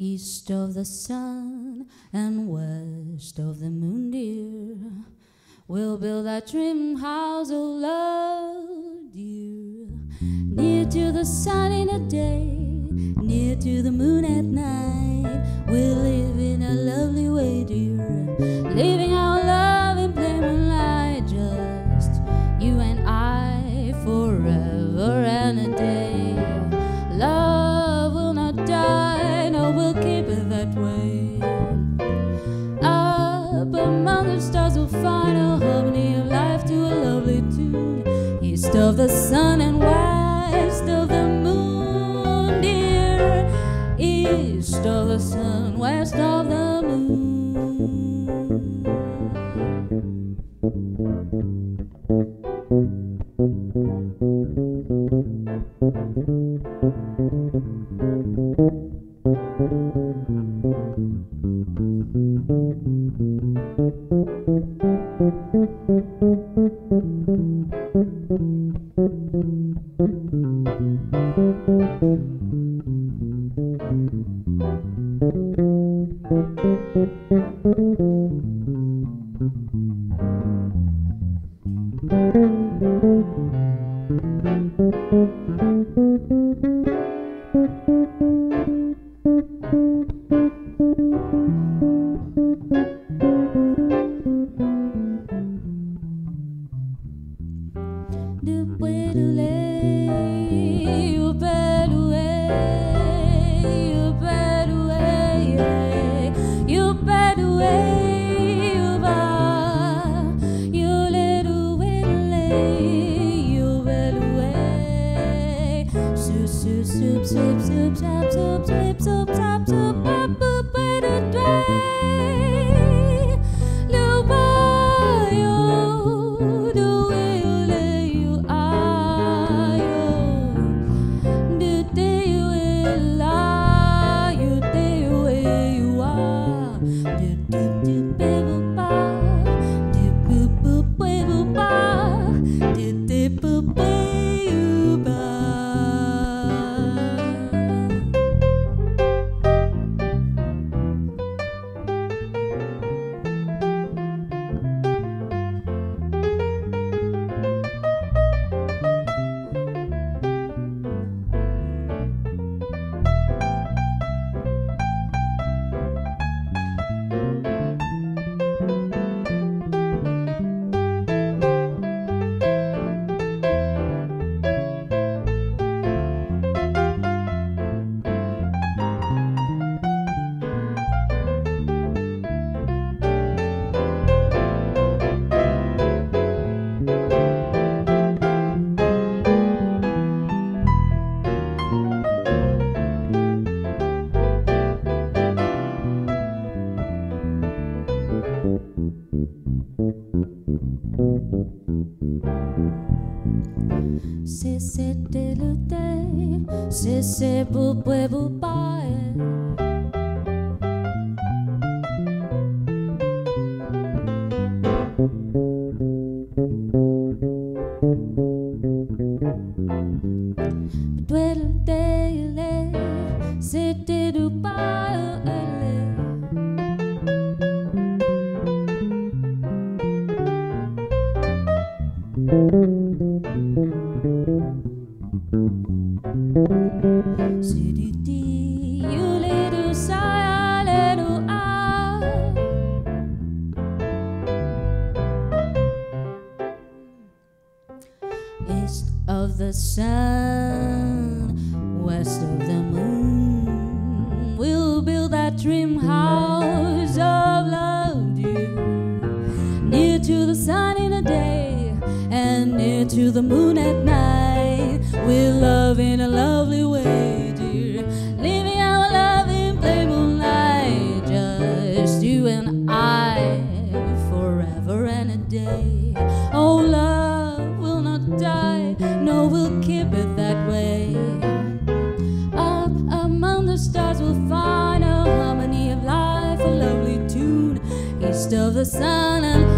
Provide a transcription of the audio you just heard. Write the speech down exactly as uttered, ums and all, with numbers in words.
East of the sun and west of the moon, dear, we'll build that dream house of love, dear. Near to the sun in the day, near to the moon at night, we'll live in a lovely way, dear, living our love in plain moonlight, just you and I forever and a day. Love will not die, no, we'll keep it that way. Up among the stars we'll find a harmony of life to a lovely tune. East of the sun and west of the moon, dear. East of the sun, west of the moon. Se bu bue bu bae, dwele dele, se te du bae ele. East of the sun, west of the moon, we'll build that dream house of love, dear. Near to the sun in the day and near to the moon at night, we'll love in a lovely way, dear, living our love in plain moonlight, just you and I forever and a day. Oh, love will not die, no, we'll keep it that way. Up among the stars we'll find a harmony of life, a lovely tune. East of the sun and